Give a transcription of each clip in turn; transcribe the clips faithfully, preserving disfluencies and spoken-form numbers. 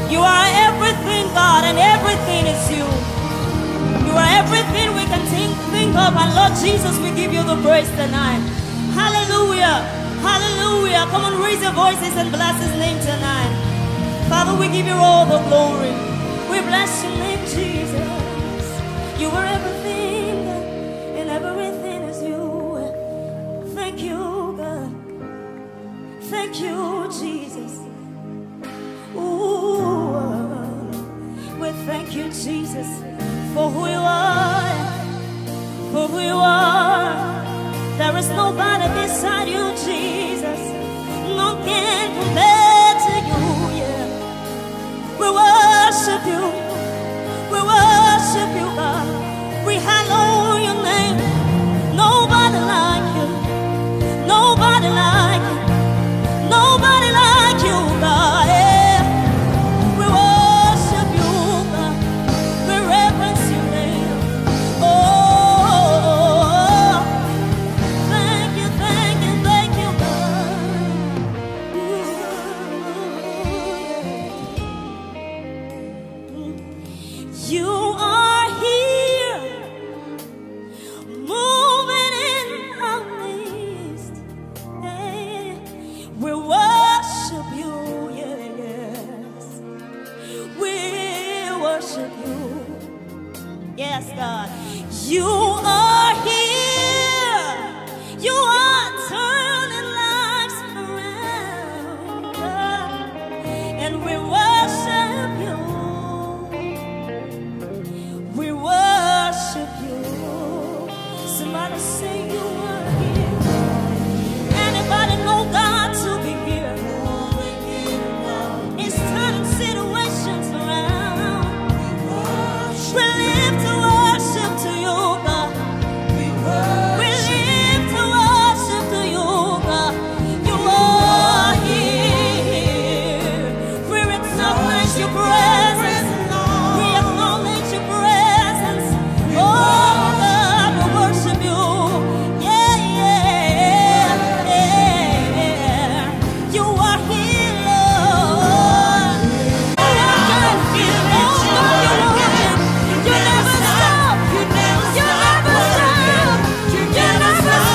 You are everything, God, and everything is you. You are everything we can think, think of, and Lord Jesus, we give you the praise tonight. Hallelujah. Hallelujah. Come on, raise your voices and bless his name tonight. Father, we give you all the glory. We bless your name, Jesus. You are everything, and everything is you. Thank you, God. Thank you, Jesus. Ooh, we thank you, Jesus, for who you are, for who you are. There is nobody beside you, Jesus. No can compare to you, yeah. We worship you. We worship you, God. We hallow your name. Nobody like you. Nobody like you. Nobody like you, God. Yeah. We worship you, God. We reverence your name. Oh, thank you, thank you, thank you, God. You are here, moving in our midst. Yeah. We worship you, yes. We worship you. Yes, God. You are here. You are turning lives around. And we worship you. We worship you. Somebody say you are here. Anybody know God to be here? It's turning situations around. We live to worship to you, God. We live to worship to you, God. You are here. We acknowledge your presence. We acknowledge your presence. Oh, God, we worship you. Yeah, yeah, yeah. You are here, Lord. You can feel it. Oh, God, you're working. You never stop. You never stop. You never stop.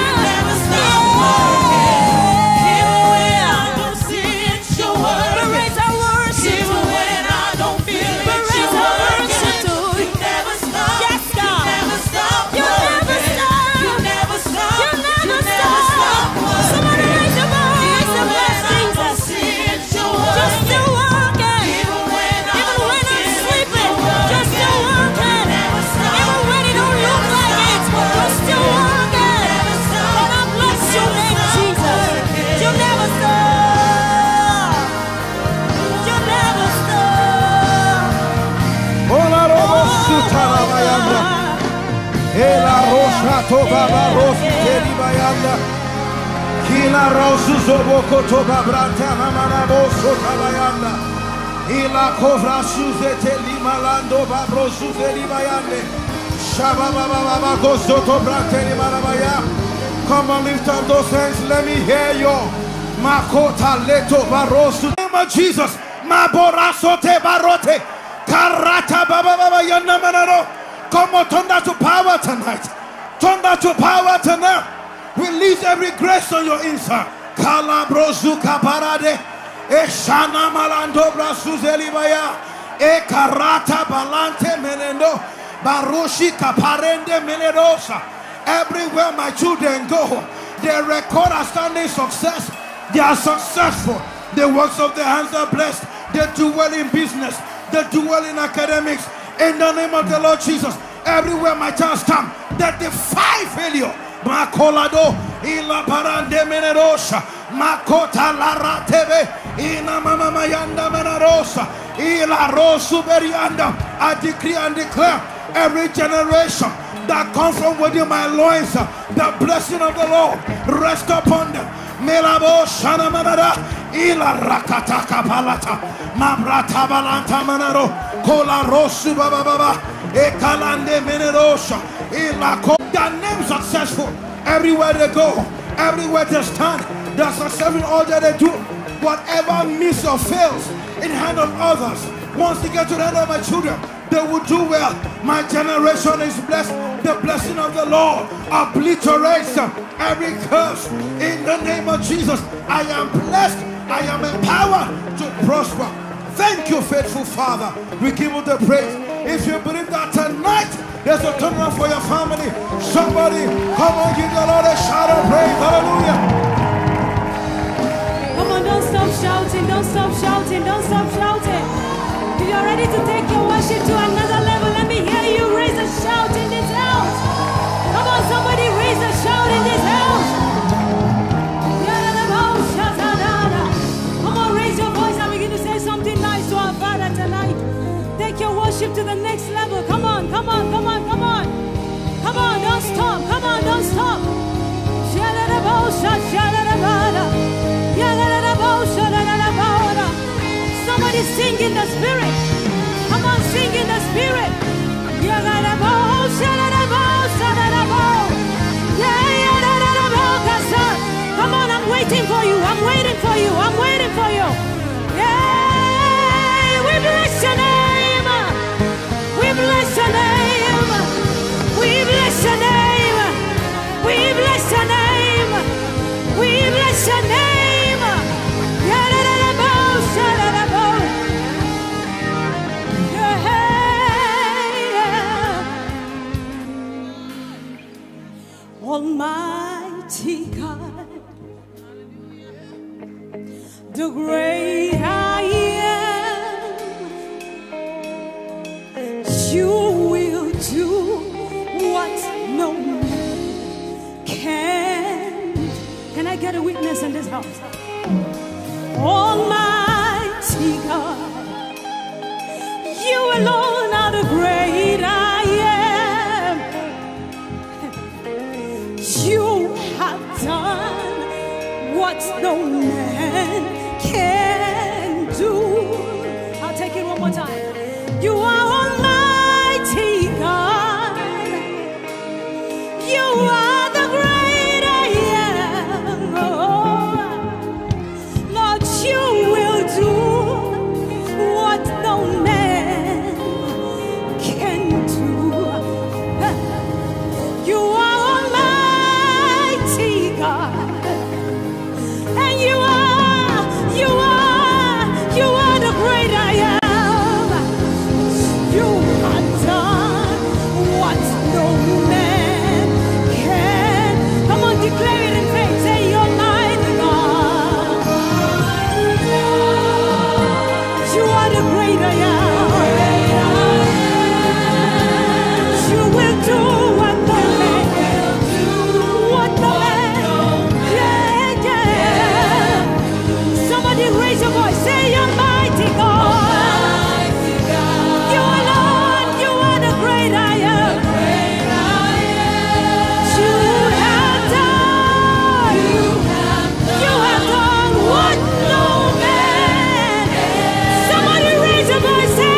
Even when I don't see it, you're working. We raise our worship. Even when I don't feel it, we raise our worship to you. You never stop. Yes, God. You never stop. You never stop. You never stop. You never stop. Somebody raise your voice and bless Jesus. Just still walking. Even when I'm sleeping, just still walking. Even when it don't look like it, just still walking. And I bless your name, Jesus. You never stop. You never stop. Ola robo sutara bayanda. Ela rosha to baba rosi teri bayanda. Kila rosu zoboko to babranta mamana boso tabayanda. Ila kovra suze teli malando babro suze li bayande. Shaba baba baba gozo to branteri marabaya. Come on, lift up those hands. Let me hear you. Makota leto barosu. In the name of Jesus. Maboraso te barote. Karata baba baba yanda manaro. Come on, turn that to power tonight. Turn that to power tonight. Release every grace on your inside. Kalabrozu kaparade. Eshana malando brasuzeli baya. E karata balante menendo. Barushi kaparende menedosa. Everywhere my children go, they record outstanding success. They are successful. The works of their hands are blessed. They do well in business. They do well in academics. In the name of the Lord Jesus, everywhere my chance come, they defy failure. Makolado ila parande menerosa. Makota lara tebe ina mama mayanda menerosa. Ila rosu berianda. I decree and declare every generation that comes from within my loins, the blessing of the Lord rest upon them. Melabo shana manada ila rakataka palata mamrata balanta manaro kola rosu baba baba ekalande menerosa ila ko. Their name successful everywhere they go, everywhere they stand. They're successful in all that they do. Whatever miss or fails in the hand of others. Once they get to the hand of my children, they will do well. My generation is blessed. The blessing of the Lord obliterates every curse. In the name of Jesus, I am blessed. I am empowered to prosper. Thank you, faithful Father. We give you the praise. If you believe that tonight there's a turnaround for your family, somebody come on, give the Lord a shout of praise. Hallelujah. Come on, don't stop shouting, don't stop shouting, don't stop shouting. If you're ready to take your worship to another level, let me hear you raise a shout in this house. Come on, somebody raise a shout in this house. Come on, raise your voice and begin to say something nice to our Father tonight. Take your worship to the next level. Come on, come on, come on, come on. Come on, don't stop. Come on, don't stop. Somebody sing in the spirit. Come on, sing in the spirit. Come on, I'm waiting for you. I'm waiting for you. I'm waiting for you. Yeah, we bless your name. We bless your name. We bless your name. We bless your name. We bless your name. Almighty God, the great I am, you will do what no man can. Can I get a witness in this house? Almighty God, you alone are the great I am. You have done what no man can do. I'll take it one more time. You are Almighty God. You are the great I am. Oh, Lord, you will do what no man can do. You are God, and you are, you are, you are the great I am. You have done what no man can. Come on, declare it in faith. Say, you're mighty God. You are the great I am. You will do what no man can. What no man. Raise your voice, say you're mighty God. You alone, you are the great I am. You have done, you have done what no man. Somebody raise your voice, say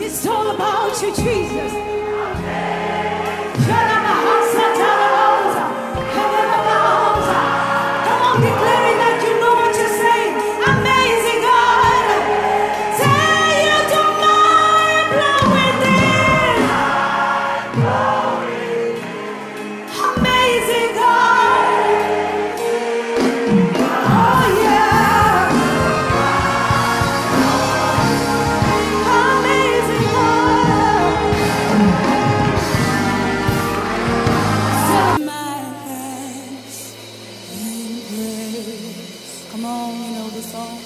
It's all about you, Jesus. Come on, declare it like you know what you're saying. Amazing God. Say you don't mind blowing in. Amazing God. Oh yeah. Amazing God. Set my hands in praise. Come on, you know the song.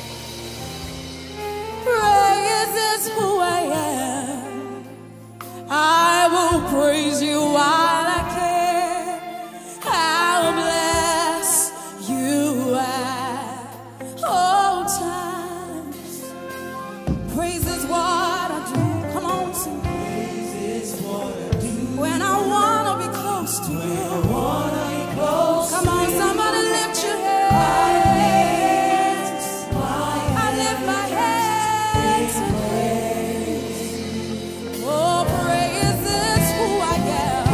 Praise is who I am. I will praise you while I can. I'll bless you at all times. Praise is what I do. Come on, sing. Praise is what I do. When I wanna be close to you. When I wanna be close. Come on, somebody lift your hands. I lift my hands in praise. Oh, praise is who I am.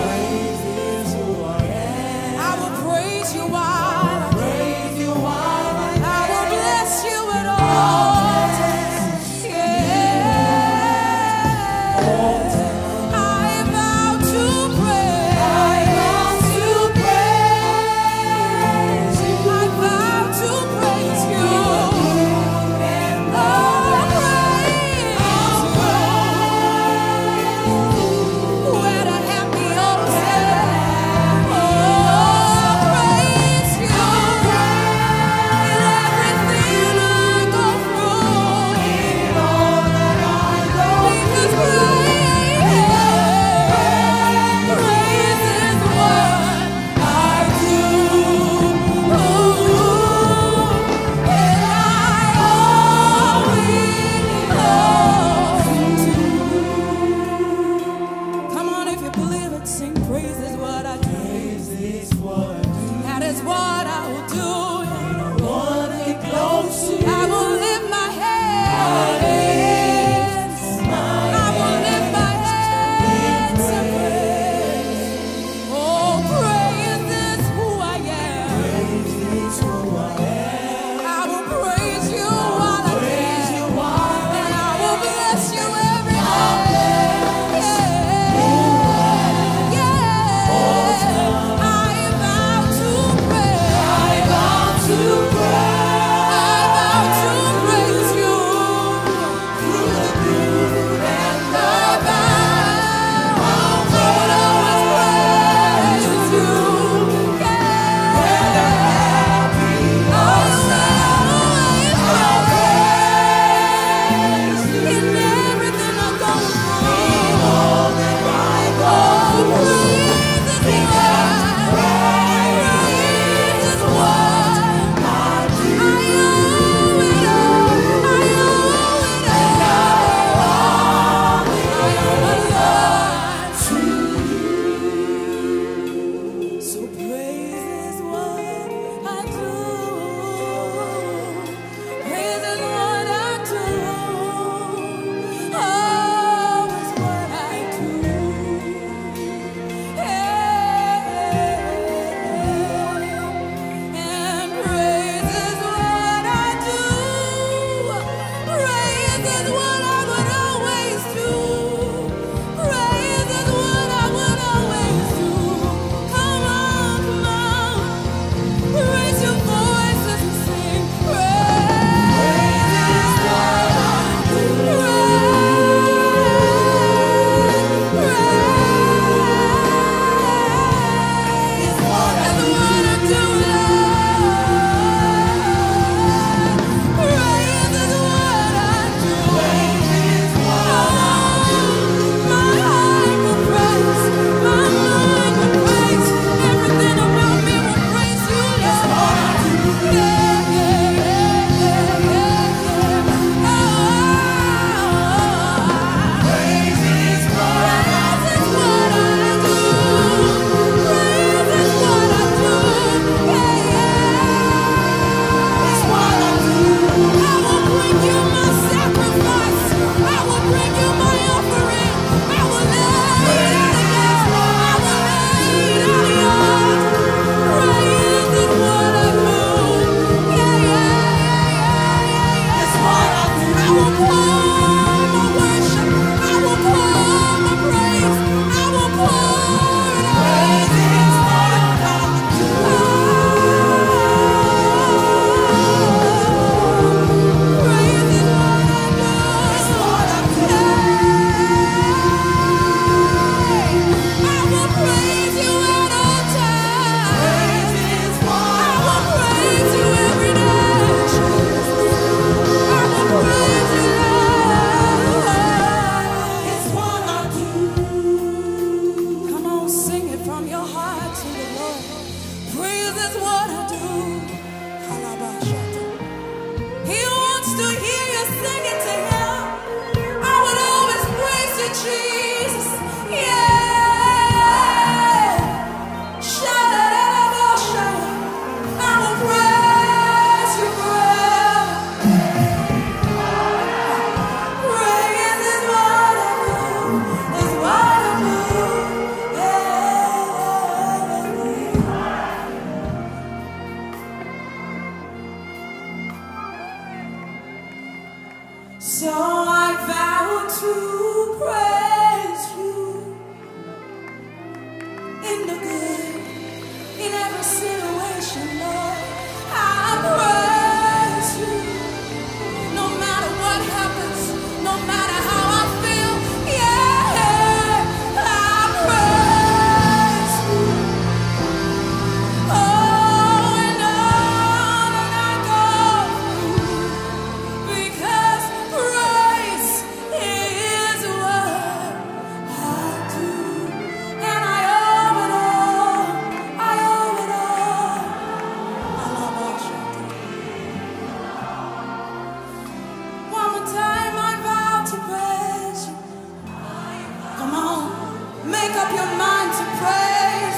make up your mind to praise.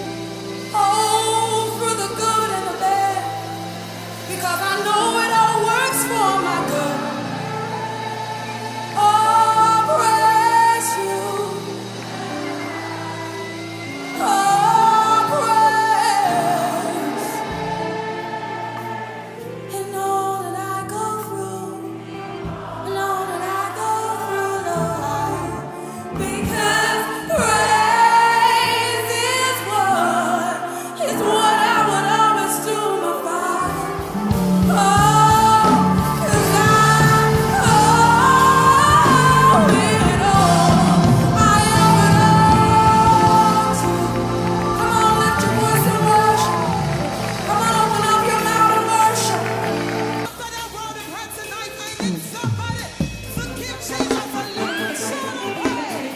Oh, through the good and the bad, because I know it all works for my good. Oh, praise you. Oh, praise. And all that I go through, and all that I go through, Lord, because praise is what, is what I would always do, my Father. Oh, 'cause I owe it all. I owe it all to you. Come on, lift your voice and worship. Come on, open up your mouth and worship. For that word of prayer tonight, I need somebody to give Jesus a little shout of praise.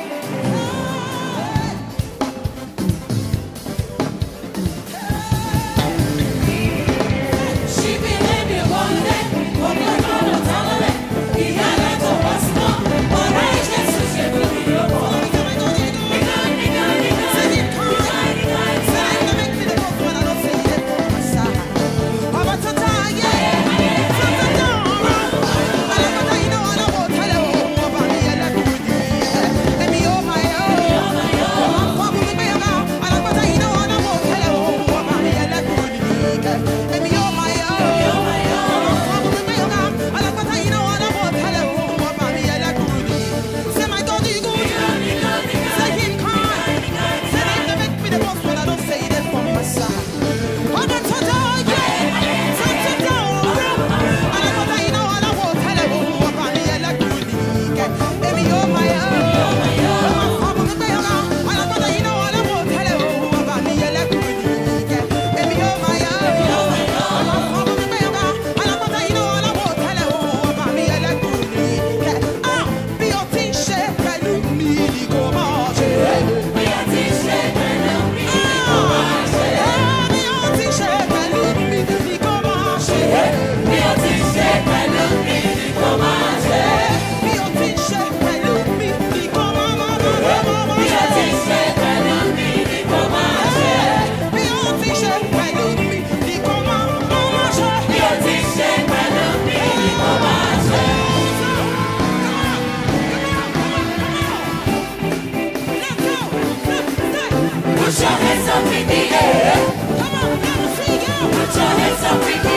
She believed me one day, one day gonna tell her that he had like a whisper, but I just was here to be your boy. Put your hands up in the air. Come on, let me see you. Put your hands up in the